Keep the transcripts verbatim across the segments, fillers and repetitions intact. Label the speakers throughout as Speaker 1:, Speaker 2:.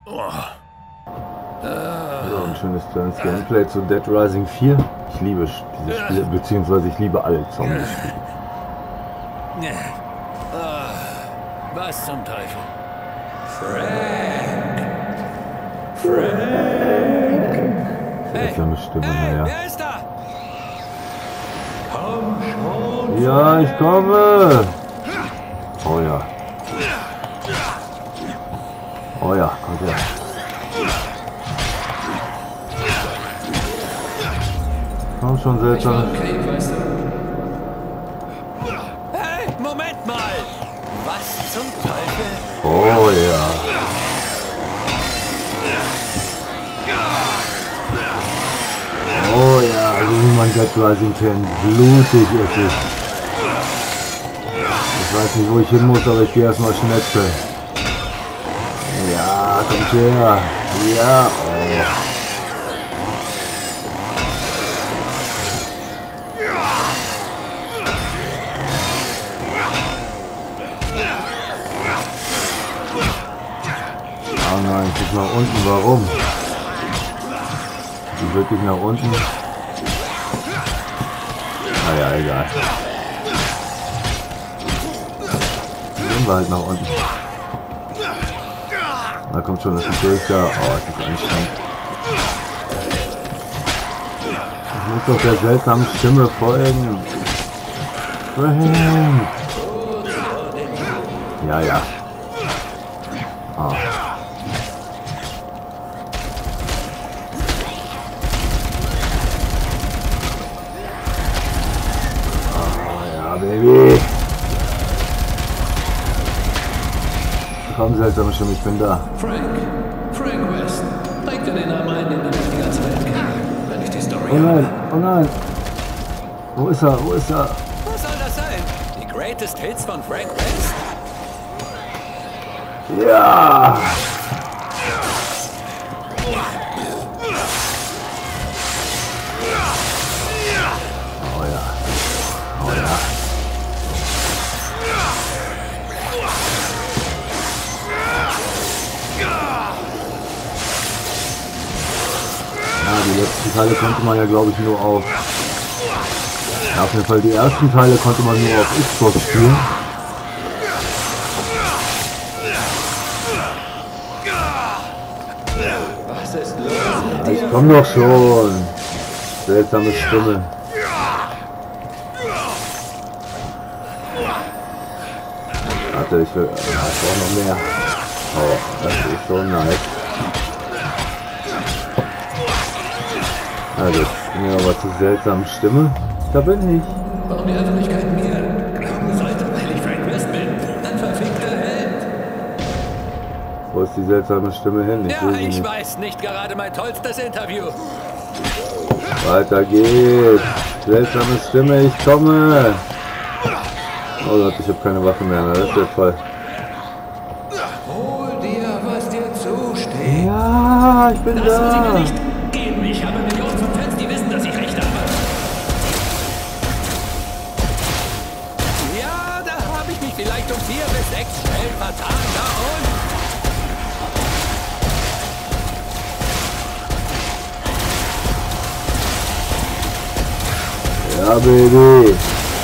Speaker 1: So, ein schönes kleines Gameplay zu Dead Rising vier. Ich liebe diese Spiele, beziehungsweise ich liebe alle Zombie-Spiele.
Speaker 2: Was zum Teufel? Frank! Frank!
Speaker 1: Seltsame Stimme, naja.
Speaker 2: Wer ist da?
Speaker 3: Komm schon!
Speaker 1: Ja, ich komme! Oh ja. Oh ja, kommt her. Komm schon, seltsam.
Speaker 3: Okay, weißt du.
Speaker 2: Hey, Moment mal! Was zum Teufel?
Speaker 1: Oh ja. Oh ja, also wie man Dead Rising kennt. Blutig ist es. Ich weiß nicht, wo ich hin muss, aber ich gehe erstmal schnetzeln. Ja, kommt her. Ja, oh. Oh nein, ich guck nach unten, warum? Die wirklich nach unten? Ah ja, egal. Gehen wir halt nach unten. Da kommt schon das durch da. Oh, es ist anstrengend. Ich muss doch der seltsamen Stimme folgen. Frank! Ja, ja. Ah. Baby! Komm, seltsame Stimme, ich bin da.
Speaker 3: Frank, Frank West. Denk dir den Namen ein, den du nicht die ganze Welt kennst. Wenn ich die Story
Speaker 1: Oh nein,
Speaker 3: habe.
Speaker 1: oh nein! Wo ist er, wo ist er?
Speaker 2: Was soll das sein? Die Greatest Hits von Frank West?
Speaker 1: Ja! Oh ja. Oh ja. Ja, die letzten Teile konnte man ja, glaube ich, nur auf... Ja, auf jeden Fall die ersten Teile konnte man nur auf Xbox spielen.
Speaker 3: Was ist los?
Speaker 1: Ja, ich komm doch schon. Seltsame Stimme. Warte, ich will... Ja, ich brauche noch mehr. Oh, das ist so nice. Also, ich bin ja aber zur seltsamen Stimme. Da bin ich.
Speaker 3: Warum die Öffentlichkeit mir glauben sollte, weil ich Frank West bin? Ein verfickter Held.
Speaker 1: Wo ist die seltsame Stimme hin? Ich
Speaker 2: Ja,
Speaker 1: will sie
Speaker 2: ich
Speaker 1: nicht.
Speaker 2: weiß, nicht gerade mein tollstes Interview.
Speaker 1: Weiter geht's. Seltsame Stimme, ich komme. Oh Gott, ich habe keine Waffe mehr. Das wird toll.
Speaker 3: Hol dir, was dir zusteht.
Speaker 1: Ja, ich bin
Speaker 3: Das muss ich mir
Speaker 1: da.
Speaker 3: nicht geben. Ich habe Millionen von Fans, die wissen, dass ich recht habe.
Speaker 2: Ja, da habe ich mich vielleicht um vier bis sechs Stellen vertan. Da und...
Speaker 1: Ja, Baby.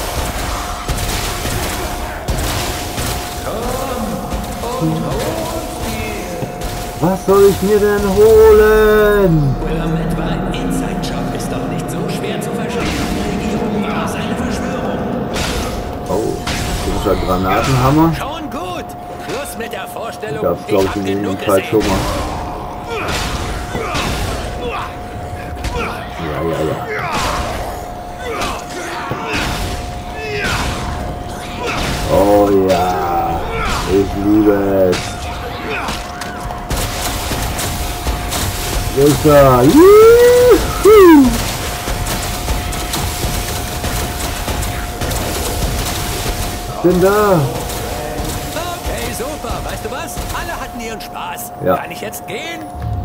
Speaker 1: Was soll ich mir denn holen?
Speaker 3: Willamette war ein Inside-Job. Ist doch nicht so schwer zu verstehen. Die Regierung war seine Verschwörung.
Speaker 1: Oh, komischer Granatenhammer.
Speaker 2: Schon gut. Schluss mit der Vorstellung.
Speaker 1: Gab's, glaube ich,
Speaker 2: hab
Speaker 1: in jedem
Speaker 2: genug
Speaker 1: Fall
Speaker 2: gesehen.
Speaker 1: schon mal. Ja, ja, ja. Oh ja, ich liebe es. Wo ist er? Juhu! Ich bin da.
Speaker 2: Okay, super. Weißt du was? Alle hatten ihren Spaß.
Speaker 1: Ja.
Speaker 2: Kann ich jetzt gehen?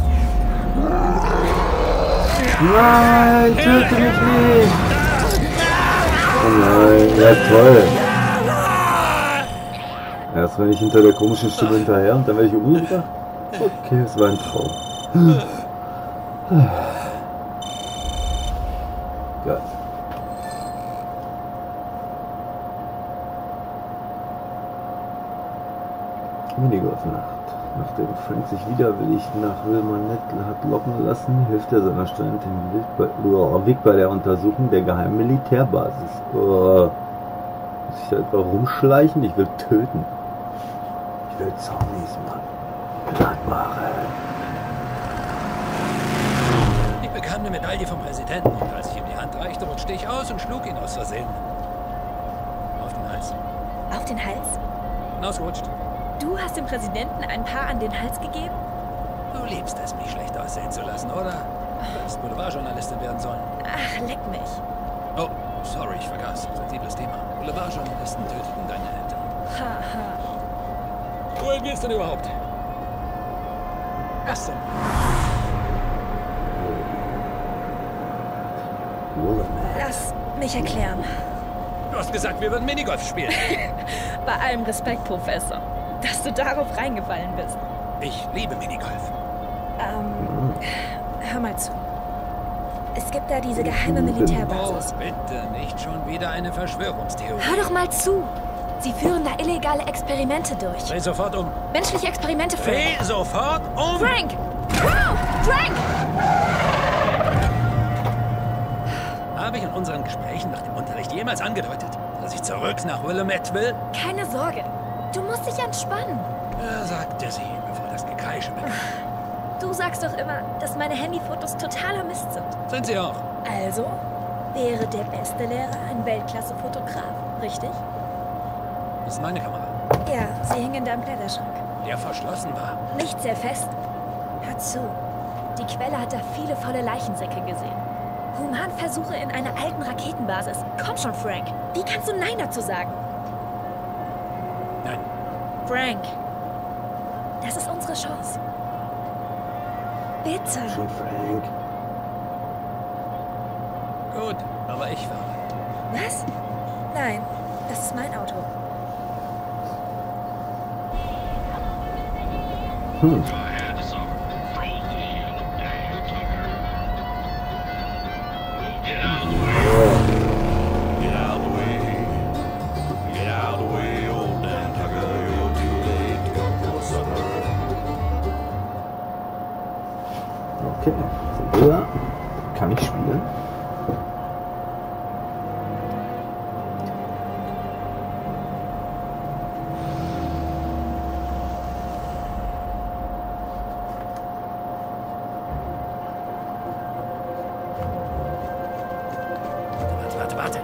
Speaker 1: Nein, töte mich nicht. Oh nein, ja toll. Erst wenn ich hinter der komischen Stimme hinterher und dann werde ich umgebracht. Okay, es war ein Traum. Gott. Minigolf-Nacht. Nachdem Frank sich widerwillig nach Wilmonette hat locken lassen, hilft er seiner Studentin Weg bei der Untersuchung der geheimen Militärbasis. Oh. Muss ich da etwa rumschleichen? Ich will töten. Ich will Zombies, Mann. Platt machen.
Speaker 3: Ich bekam eine Medaille vom Präsidenten und als ich ihm die Hand reichte, rutschte ich aus und schlug ihn aus Versehen. Auf den Hals.
Speaker 4: Auf den Hals?
Speaker 3: Ausgerutscht.
Speaker 4: Du hast dem Präsidenten ein Paar an den Hals gegeben?
Speaker 3: Du liebst es, mich schlecht aussehen zu lassen, oder? Du hättest Boulevardjournalistin werden sollen.
Speaker 4: Ach, leck mich.
Speaker 3: Oh, sorry, ich vergaß. Sensibles Thema. Boulevardjournalisten töteten deine Eltern.
Speaker 4: Haha.
Speaker 3: Wohin geht's denn überhaupt? Was denn?
Speaker 4: Lass mich erklären.
Speaker 3: Du hast gesagt, wir würden Minigolf spielen.
Speaker 4: Bei allem Respekt, Professor, dass du darauf reingefallen bist.
Speaker 3: Ich liebe Minigolf.
Speaker 4: Ähm, hör mal zu. Es gibt da diese geheime Militärbasis.
Speaker 3: Oh, bitte, nicht schon wieder eine Verschwörungstheorie.
Speaker 4: Hör doch mal zu. Sie führen da illegale Experimente durch.
Speaker 3: Dreh sofort um.
Speaker 4: Menschliche Experimente, Frank.
Speaker 3: Dreh sofort um!
Speaker 4: Frank! Wow! Frank!
Speaker 3: Habe ich in unseren Gesprächen nach dem Unterricht jemals angedeutet, dass ich zurück nach Willamette will?
Speaker 4: Keine Sorge. Du musst dich entspannen.
Speaker 3: Ja, sagte sie, bevor das Gekreische begann.
Speaker 4: Du sagst doch immer, dass meine Handyfotos totaler Mist sind.
Speaker 3: Sind sie auch?
Speaker 4: Also wäre der beste Lehrer ein Weltklasse-Fotograf, richtig?
Speaker 3: Das ist meine Kamera.
Speaker 4: Ja, sie hing in deinem Kleiderschrank.
Speaker 3: Der verschlossen war.
Speaker 4: Nicht sehr fest. Hör zu. Die Quelle hat da viele volle Leichensäcke gesehen. Humanversuche in einer alten Raketenbasis. Komm schon, Frank. Wie kannst du Nein dazu sagen?
Speaker 3: Nein.
Speaker 4: Frank. Das ist unsere Chance. Bitte.
Speaker 1: Schon Frank.
Speaker 3: Gut, aber ich fahre.
Speaker 4: Was? Nein, das ist mein Auto.
Speaker 1: Hm. Okay, sind wir da? Kann ich spielen?
Speaker 3: Warte, warte, warte.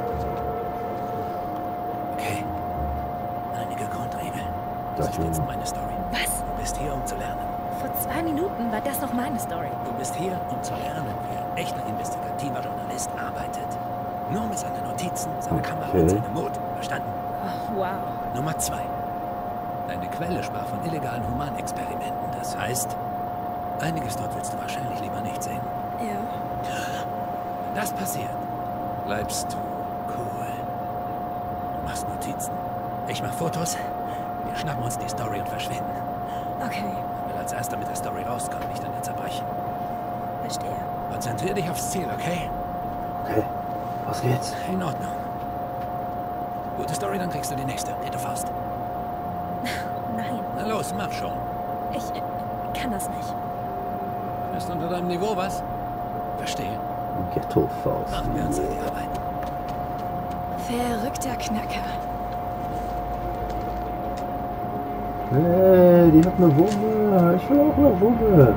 Speaker 3: Okay. Einige Grundregeln. Das ist jetzt meine Story.
Speaker 4: Was?
Speaker 3: Du bist hier, um zu lernen.
Speaker 4: Vor zwei Minuten war das noch meine Story.
Speaker 3: Du bist hier, um zu lernen, wie ein echter investigativer Journalist arbeitet. Nur mit seinen Notizen, seiner Kamera und
Speaker 1: Okay.
Speaker 3: seinem Mut. Verstanden?
Speaker 4: Oh, wow.
Speaker 3: Nummer zwei. Deine Quelle sprach von illegalen Humanexperimenten. Das heißt, einiges dort willst du wahrscheinlich lieber nicht sehen.
Speaker 4: Ja.
Speaker 3: Wenn das passiert, bleibst du cool. Du machst Notizen. Ich mach Fotos. Wir schnappen uns die Story und verschwinden.
Speaker 4: Okay,
Speaker 3: Ich will als erster mit der Story rauskommen, nicht an ihr zerbrechen.
Speaker 4: verstehe.
Speaker 3: Konzentrier dich aufs Ziel, okay?
Speaker 1: Okay, was geht's?
Speaker 3: In Ordnung. Gute Story, dann kriegst du die nächste. Hätte Faust.
Speaker 4: Nein,
Speaker 3: Na los, mach schon.
Speaker 4: ich äh, kann das nicht.
Speaker 3: Ist unter deinem Niveau was? Verstehe.
Speaker 1: Ghetto-Faust.
Speaker 3: Machen wir uns an die Arbeit.
Speaker 4: Verrückter Knacker.
Speaker 1: Hey, die hat eine Wumme. Ich will auch eine Wumme.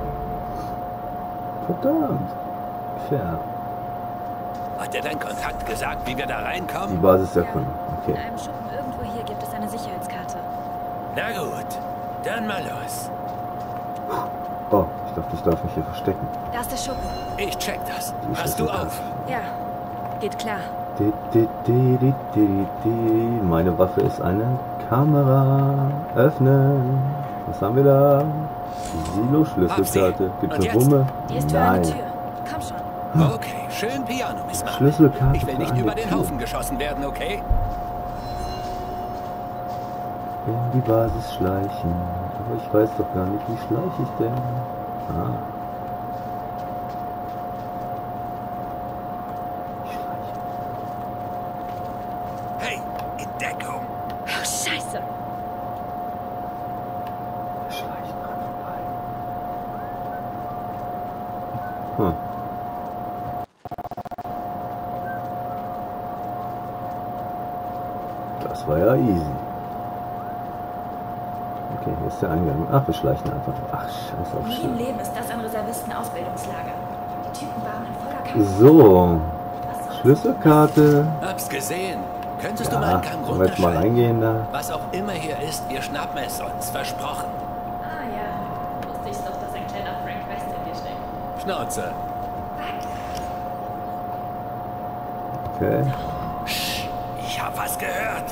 Speaker 1: Verdammt. Fair.
Speaker 3: Hat dir dein Kontakt gesagt, wie wir da
Speaker 1: Die
Speaker 3: reinkommen?
Speaker 1: Basis erkunden.
Speaker 4: In
Speaker 1: Okay.
Speaker 4: einem Schuppen irgendwo hier gibt es eine Sicherheitskarte.
Speaker 3: Na gut, dann mal los.
Speaker 1: Oh, ich dachte, ich darf mich hier verstecken.
Speaker 4: Da ist der Schuppen.
Speaker 3: Ich check das.
Speaker 1: Die
Speaker 3: Passt du
Speaker 1: Schlüsselkarte.
Speaker 3: auf.
Speaker 4: Ja, geht klar.
Speaker 1: Di, di, di, di, di, di. Meine Waffe ist eine Kamera. Öffnen. Was haben wir da? Silo-Schlüsselkarte. Gibt
Speaker 3: Und
Speaker 1: eine
Speaker 3: jetzt?
Speaker 1: Wumme?
Speaker 4: Die ist für eine
Speaker 1: Nein.
Speaker 4: Tür. Komm schon.
Speaker 3: Okay, schön Piano, Miss Marple.
Speaker 1: Schlüsselkarte
Speaker 3: Ich will
Speaker 1: für
Speaker 3: nicht
Speaker 1: eine
Speaker 3: über den
Speaker 1: Tür.
Speaker 3: Haufen geschossen werden, okay?
Speaker 1: In die Basis schleichen. Aber ich weiß doch gar nicht, wie schleiche ich denn? Ah. Ich schleiche.
Speaker 3: Hey, in Deckung!
Speaker 4: Oh, Scheiße!
Speaker 1: Wir schleichen dran vorbei. Hm. Das war ja easy. Okay, hier ist der Eingang. Ach, wir schleichen einfach. Ach, scheiß auf
Speaker 4: Nie im
Speaker 1: Schleichen.
Speaker 4: Leben ist das ein Reservisten-Ausbildungslager. Die Typen waren in voller Kampf.
Speaker 1: So,
Speaker 4: Was soll's?
Speaker 1: Schlüsselkarte.
Speaker 3: Hab's gesehen. Könntest du mal
Speaker 1: Ja,
Speaker 3: einen Gang
Speaker 1: wollen wir jetzt mal
Speaker 3: runterschalten?
Speaker 1: reingehen da?
Speaker 3: Was auch immer hier ist, wir schnappen es uns. Versprochen.
Speaker 4: Ah ja, wusste ich doch, dass ein kleiner Frank West in dir steckt.
Speaker 3: Schnauze.
Speaker 1: Okay.
Speaker 3: Psst, ich hab was gehört.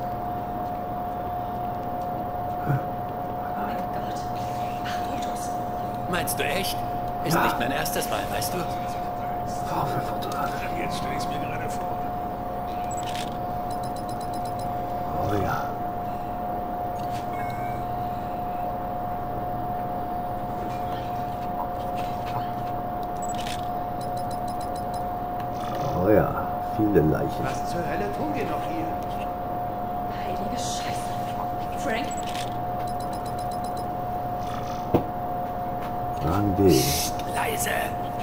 Speaker 4: Oh mein Gott. Ach, Fotos.
Speaker 3: Meinst du echt? Ist
Speaker 1: Ja.
Speaker 3: nicht mein erstes Mal, weißt du?
Speaker 1: Oh, für Fotograf.
Speaker 3: Jetzt stell ich's mir gerade vor.
Speaker 1: Oh ja. Oh ja, viele Leichen.
Speaker 3: Was zur Hölle tun wir noch hier?
Speaker 4: Heilige Scheiße. Frank?
Speaker 1: Plan B.
Speaker 3: Leise.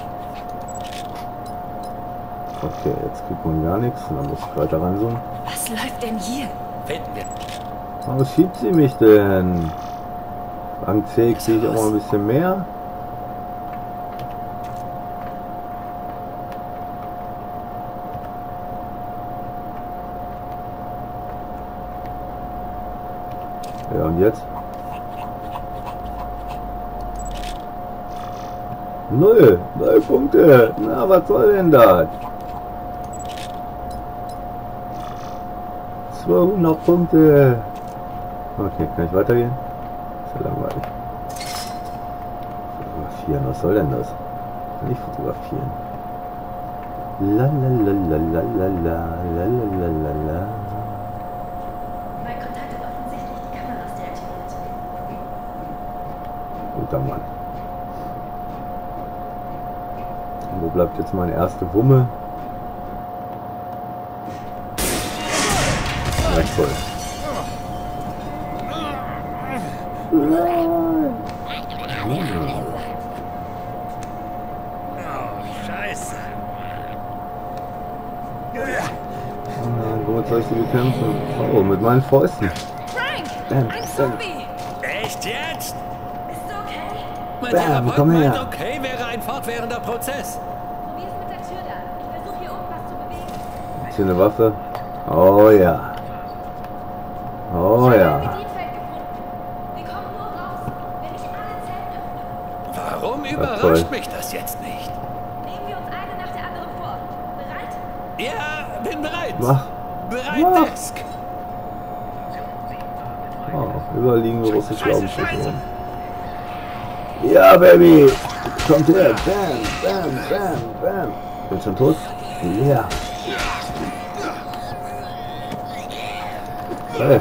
Speaker 1: Okay, jetzt kriegt man gar nichts. Dann muss ich weiter ranzoomen.
Speaker 4: Was läuft denn hier?
Speaker 3: Finden wir.
Speaker 1: Warum schiebt sie mich denn? Rang C kriege ich auch mal ein bisschen mehr. Ja, und jetzt? Null! Null Punkte! Na, was soll denn das? zweihundert Punkte! Okay, kann ich weitergehen? Ist ja langweilig. Fotografieren, was soll denn das? Kann ich fotografieren? La la la la la la la la la la la.
Speaker 4: Mein Kontakt hat offensichtlich die Kameras deaktiviert.
Speaker 1: Guter Mann. Und wo bleibt jetzt meine erste Wumme? Ja, toll.
Speaker 3: Scheiße.
Speaker 1: Ah, womit soll ich sie bekämpfen? Oh, mit meinen Fäusten.
Speaker 4: Frank!
Speaker 1: Bam,
Speaker 4: Ein
Speaker 1: bam.
Speaker 4: Zombie!
Speaker 3: Echt jetzt?
Speaker 4: Ist okay?
Speaker 3: Mein
Speaker 1: Bam,
Speaker 3: Therapeut
Speaker 1: komm her.
Speaker 3: meint, okay wäre ein fortwährender Prozess.
Speaker 4: Probier's mit der Tür da. Ich versuche hier oben was zu bewegen.
Speaker 1: Ist hier eine Waffe? Oh ja. Oh
Speaker 4: Ich habe
Speaker 1: ja.
Speaker 4: ein Bedienfeld gefunden. Wir kommen nur raus, wenn ich alle Zellen öffne.
Speaker 3: Warum
Speaker 1: toll.
Speaker 3: überrascht mich das jetzt nicht?
Speaker 4: Nehmen wir uns eine nach der anderen vor. Bereit?
Speaker 3: Ja, bin bereit.
Speaker 1: Mach.
Speaker 3: Bereit,
Speaker 1: Mach.
Speaker 3: Desk.
Speaker 1: Oh, überall liegen große Schlaubenschüsse rum. Ja, Baby! Kommt her! Bam, bam, bam, bam! Bin schon tot? Ja. Hey.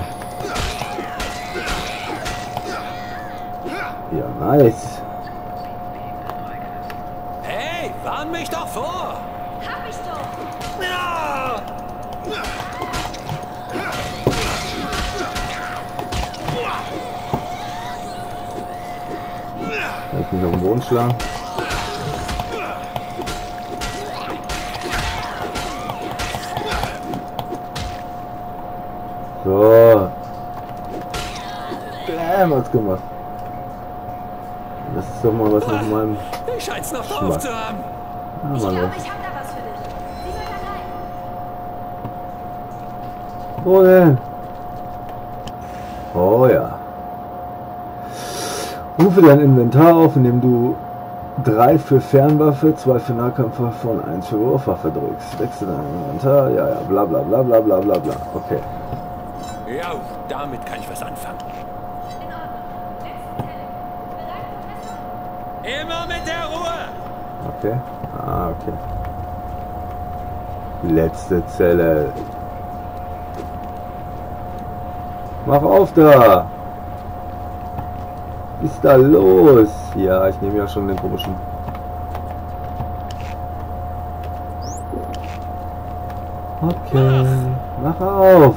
Speaker 1: Ja, nice.
Speaker 3: Hey, warn mich doch vor.
Speaker 4: Hab ich doch!
Speaker 3: Ja!
Speaker 1: Kann ich mich auf den Boden schlagen? So. Bam, hat's gemacht. Das ist doch mal was nach meinem...
Speaker 3: Ich schein's noch
Speaker 1: Schmack.
Speaker 3: drauf zu haben.
Speaker 1: Ah,
Speaker 4: Ich
Speaker 1: Mann,
Speaker 4: glaube, ich hab da was für dich. Sieh mal da rein.
Speaker 1: wo denn? Oh ja. Rufe dein Inventar auf, indem du drei für Fernwaffe, zwei für Nahkampfwaffe und eins für Wurfwaffe drückst. Wechsel dein Inventar, ja, ja, bla bla bla bla bla bla bla. Okay.
Speaker 3: Ja, damit kann ich was anfangen.
Speaker 4: In Ordnung. Letzte Zelle. Bereit, Professor?
Speaker 3: Immer mit der Ruhe.
Speaker 1: Okay. Ah, okay. Letzte Zelle. Mach auf da! Was ist da los? Ja, ich nehme ja schon den komischen. Okay, mach auf!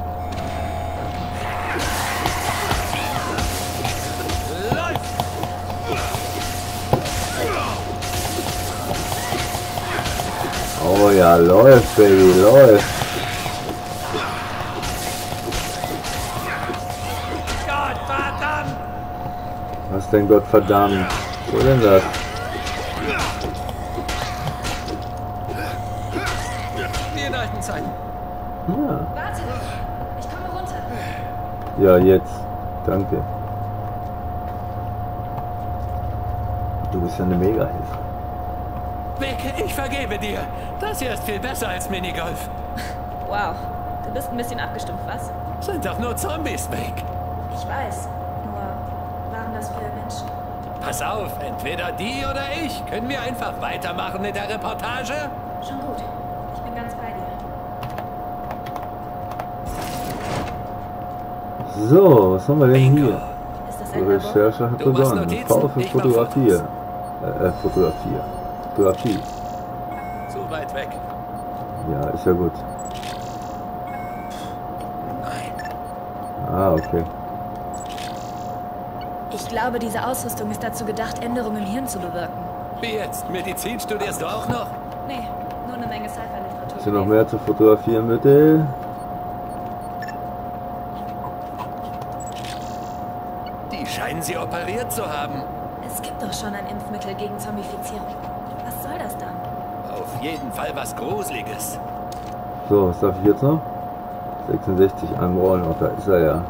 Speaker 1: Oh ja, läuft, Baby, läuft!
Speaker 2: Gott verdammt!
Speaker 1: Was denn Gott verdammt? Wo denn das?
Speaker 3: Wie in alten Zeiten.
Speaker 1: Ja,
Speaker 4: Warte! Ich komme runter.
Speaker 1: ja jetzt. Danke. Du bist ja eine Mega-Hilfe.
Speaker 2: Vic, ich vergebe dir. Das hier ist viel besser als Minigolf.
Speaker 4: Wow. Du bist ein bisschen abgestumpft, was?
Speaker 2: Sind doch nur Zombies, Vic.
Speaker 4: Ich weiß. Nur, waren das früher Menschen?
Speaker 2: Pass auf, entweder die oder ich. Können wir einfach weitermachen mit der Reportage?
Speaker 4: Schon gut. Ich bin ganz bei dir.
Speaker 1: So, was haben wir denn
Speaker 2: Bingo.
Speaker 1: hier?
Speaker 4: Ist das
Speaker 1: Die
Speaker 4: ein Labor?
Speaker 1: Recherche hat
Speaker 2: Du machst
Speaker 1: begonnen.
Speaker 2: Notizen,
Speaker 1: V für
Speaker 2: ich mach
Speaker 1: Fotografie.
Speaker 2: Fotos.
Speaker 1: Äh, äh, Fotografie. Fotografie.
Speaker 3: Zu weit weg.
Speaker 1: Ja, ist ja gut.
Speaker 3: Nein.
Speaker 1: Ah, okay.
Speaker 4: Ich glaube, diese Ausrüstung ist dazu gedacht, Änderungen im Hirn zu bewirken.
Speaker 2: Wie jetzt? Medizin studierst du auch noch?
Speaker 4: Nee, nur eine Menge Sci-Fi-Literatur.
Speaker 1: Ist hier noch mehr zu fotografieren, bitte?
Speaker 2: Die scheinen sie operiert zu haben.
Speaker 4: Es gibt doch schon ein Impfmittel gegen Zombifizierung. Was soll das dann?
Speaker 2: Auf jeden Fall was Gruseliges.
Speaker 1: So, was darf ich jetzt noch? sechsundsechzig anrollen, oh, da ist er ja.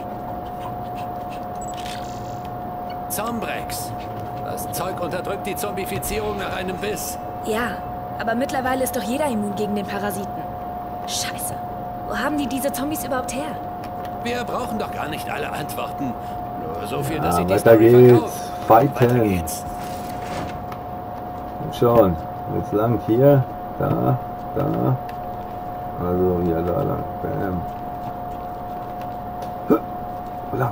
Speaker 2: Zombrex. Das Zeug unterdrückt die Zombifizierung nach einem Biss.
Speaker 4: Ja, aber mittlerweile ist doch jeder immun gegen den Parasiten. Scheiße. Wo haben die diese Zombies überhaupt her?
Speaker 2: Wir brauchen doch gar nicht alle Antworten. Nur so viel,
Speaker 1: Ja,
Speaker 2: dass sie die
Speaker 1: weiter
Speaker 2: Story
Speaker 1: geht's.
Speaker 2: verkauft.
Speaker 1: Fighten.
Speaker 2: Weiter geht's.
Speaker 1: Und schon. Jetzt lang hier, da, da. Also hier, da lang. Bam. Huh. Lang.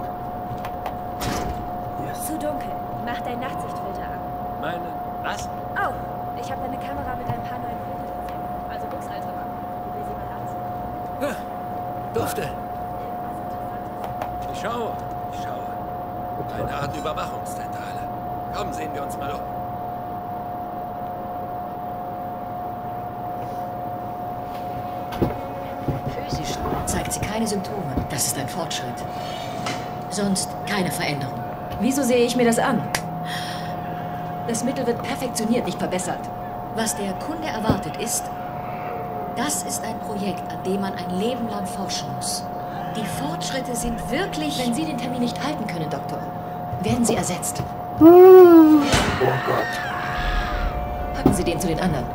Speaker 1: Yes.
Speaker 4: Zu dunkel. Mach dein Nachtsichtfilter an.
Speaker 2: Meine. Was?
Speaker 4: Oh, ich habe deine Kamera mit ein paar neuen Filtern gesehen. Also Lux, alter Mann. Probier sie mal aus.
Speaker 2: Huh. Dufte. Ich schaue. Ich schaue. Eine Art Überwachungszentrale. Komm, sehen wir uns mal um.
Speaker 5: Physisch zeigt sie keine Symptome. Das ist ein Fortschritt. Sonst keine Veränderung. Wieso sehe ich mir das an? Das Mittel wird perfektioniert, nicht verbessert. Was der Kunde erwartet ist, das ist ein Projekt, an dem man ein Leben lang forschen muss. Die Fortschritte sind wirklich... Wenn Sie den Termin nicht halten können, Doktor, werden Sie ersetzt.
Speaker 1: Oh Gott.
Speaker 5: Packen Sie den zu den anderen.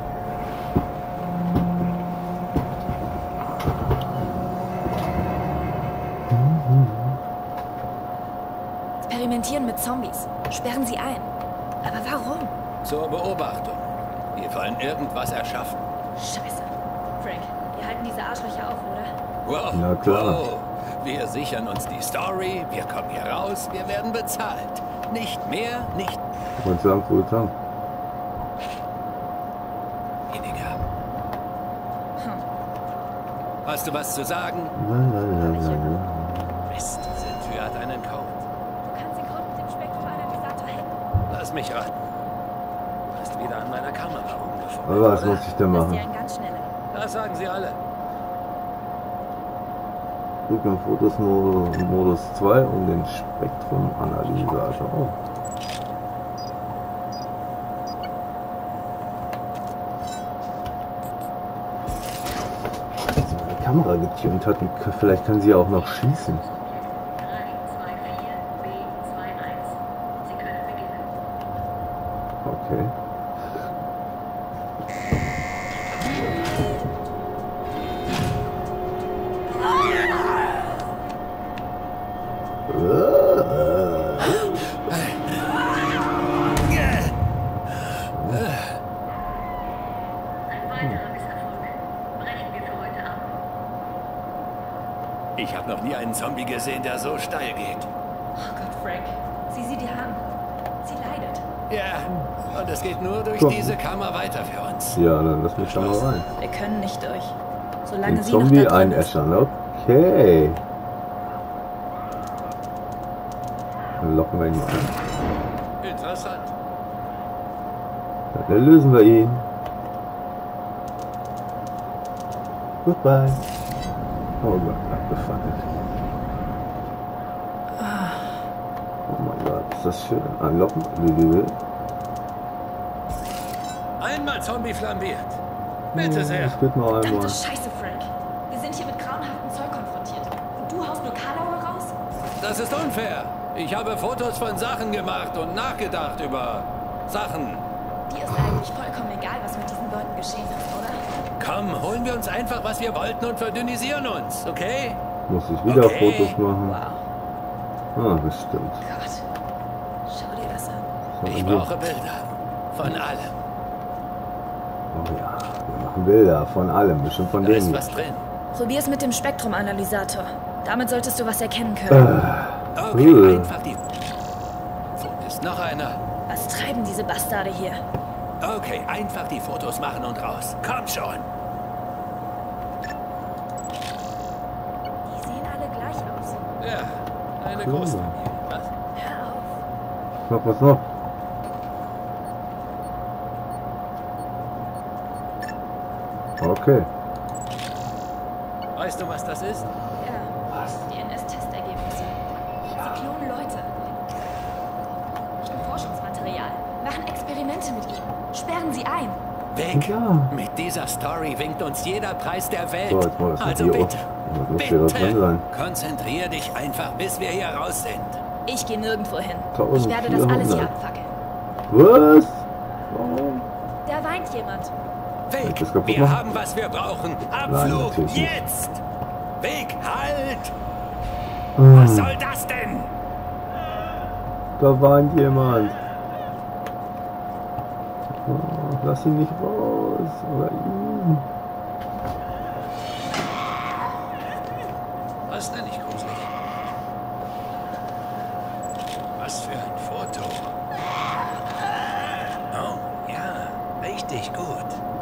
Speaker 4: Experimentieren mit Zombies. Sperren sie ein. Aber warum?
Speaker 2: Zur Beobachtung. Wir wollen irgendwas erschaffen.
Speaker 4: Scheiße. Frank, wir halten diese Arschlöcher auf, oder?
Speaker 2: Wow.
Speaker 1: Na klar.
Speaker 2: Wow. Wir sichern uns die Story, wir kommen hier raus, wir werden bezahlt. Nicht mehr, nicht
Speaker 1: Und sagen, Polizei.
Speaker 2: weniger. Hast du was zu sagen? Mist, Sylvia hat einen Code.
Speaker 4: Du kannst den Code mit dem Spektrumanalysator hacken.
Speaker 2: Lass mich raten. Du hast wieder an meiner Kamera rumgefunden.
Speaker 1: Aber was
Speaker 2: oder?
Speaker 1: muss ich denn
Speaker 4: Das ist
Speaker 1: machen?
Speaker 4: ja ein ganz schneller.
Speaker 2: Das sagen sie alle.
Speaker 1: Drück im Fotos Modus zwei um den Spektrumanalysator. Oh. Also meine Kamera getunt hat, vielleicht kann sie ja auch noch schießen. Okay.
Speaker 2: Ich habe noch nie einen Zombie gesehen, der so steil geht.
Speaker 4: Oh Gott, Frank. Sieh sie dir an. Sie leidet.
Speaker 2: Ja, und es geht nur durch
Speaker 1: Komm.
Speaker 2: diese Kammer weiter für uns.
Speaker 1: Ja, dann lass mich da mal rein.
Speaker 4: Wir können nicht durch. Solange
Speaker 1: Den
Speaker 4: sie noch
Speaker 1: Zombie
Speaker 4: da drin ist.
Speaker 1: einäschern, okay. Dann locken wir ihn mal ein.
Speaker 2: Interessant.
Speaker 1: Dann lösen wir ihn. Goodbye. Oh Gott, abgefackelt. Oh mein Gott, ist das schön. Anlocken.
Speaker 3: Einmal Zombie flambiert. Bitte sehr.
Speaker 1: Das geht noch einmal.
Speaker 4: Verdammte Scheiße, Frank. Wir sind hier mit grauenhaftem Zeug konfrontiert. Und du haust nur Karlauer raus?
Speaker 2: Das ist unfair. Ich habe Fotos von Sachen gemacht und nachgedacht über Sachen.
Speaker 4: Dir ist eigentlich vollkommen egal, was mit diesen Leuten geschehen ist, oder?
Speaker 2: Komm, holen wir uns einfach, was wir wollten und verdünnisieren uns, okay?
Speaker 1: Muss ich wieder
Speaker 2: Okay.
Speaker 1: Fotos machen?
Speaker 4: Wow.
Speaker 1: Ah, bestimmt.
Speaker 4: Gott. Schau dir das an.
Speaker 1: So,
Speaker 2: Ich
Speaker 1: hier.
Speaker 2: brauche Bilder. Von allem.
Speaker 1: Oh ja, wir machen Bilder von allem, bestimmt von
Speaker 2: Da ist
Speaker 1: denen.
Speaker 2: was drin.
Speaker 4: Probier's mit dem Spektrumanalysator. Damit solltest du was erkennen können.
Speaker 2: Okay,
Speaker 1: Äh.
Speaker 2: einfach die... Wo ist noch einer?
Speaker 4: Was treiben diese Bastarde hier?
Speaker 2: Okay, einfach die Fotos machen und raus. Komm schon.
Speaker 4: Die sehen alle gleich aus.
Speaker 2: Ja, eine
Speaker 1: Cool.
Speaker 2: Großfamilie. Was?
Speaker 4: Hör auf.
Speaker 1: Noch was noch? Okay.
Speaker 2: Weißt du, was das ist?
Speaker 4: Ja. D N S-Testergebnisse. Sie klonen Leute. Nicht Forschungsmaterial. Machen Experimente mit ihm. Sperren sie ein.
Speaker 2: Weg.
Speaker 1: Ja.
Speaker 2: Mit dieser Story winkt uns jeder Preis der Welt.
Speaker 1: So, jetzt mal das
Speaker 2: Also
Speaker 1: Video.
Speaker 2: bitte,
Speaker 1: Das muss hier was drin
Speaker 2: bitte,
Speaker 1: sein.
Speaker 2: konzentrier dich einfach, bis wir hier raus sind.
Speaker 4: Ich gehe nirgendwo hin. Ich werde das alles hier abfackeln.
Speaker 1: Was? Warum?
Speaker 4: Da weint jemand.
Speaker 2: Weg,
Speaker 1: das kaputt
Speaker 2: wir
Speaker 1: machen?
Speaker 2: haben, was wir brauchen.
Speaker 1: Nein,
Speaker 2: Abflug,
Speaker 1: natürlich nicht.
Speaker 2: jetzt! Weg, halt!
Speaker 1: Ah,
Speaker 2: Was soll das denn?
Speaker 1: da weint jemand. Oh, lass ihn nicht raus. Oder ihn.
Speaker 3: Was nenne ich gruselig? Was für ein Foto. Oh, ja, richtig gut.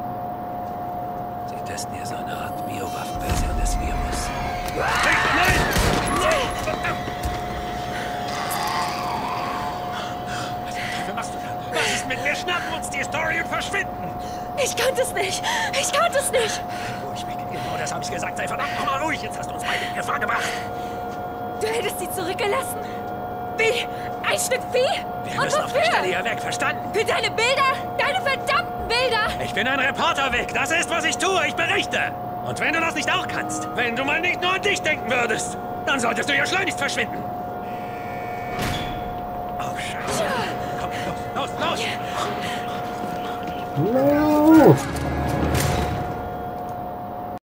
Speaker 3: Sie testen hier so eine Art Biowaffenversion des Virus. Nein! Nein! Verdammt! Was machst du da? Was ist mit mir? Schnappen uns die Story und verschwinden!
Speaker 4: Ich konnte es nicht. Ich konnte es nicht.
Speaker 3: Ruhig weg. Genau das habe ich gesagt. Sei verdammt nochmal ruhig. Jetzt hast du uns beide in Gefahr gebracht.
Speaker 4: Du hättest sie zurückgelassen. Wie? Ein Stück Vieh?
Speaker 3: Wir
Speaker 4: Und
Speaker 3: müssen auf der
Speaker 4: wofür?
Speaker 3: Stelle hier weg. Verstanden?
Speaker 4: Für deine Bilder? Deine verdammten Bilder?
Speaker 3: Ich bin ein Reporter, Vic. Das ist, was ich tue. Ich berichte. Und wenn du das nicht auch kannst, wenn du mal nicht nur an dich denken würdest, dann solltest du ja schleunigst verschwinden. Oh, Scheiße. Komm, los, los, los.
Speaker 1: No!